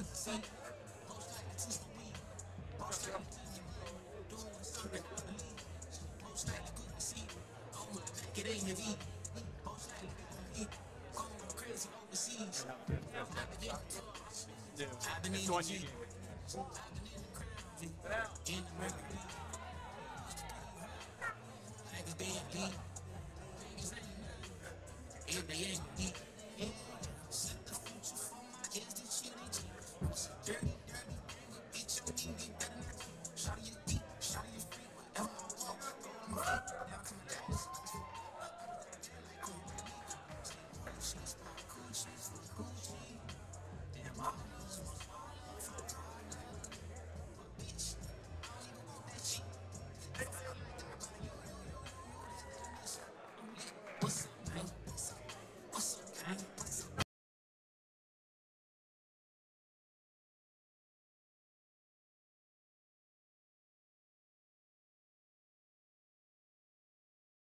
It ain't your beat. Crazy overseas. I've been in the G. In America. Like a bad beat. And they ain't beat.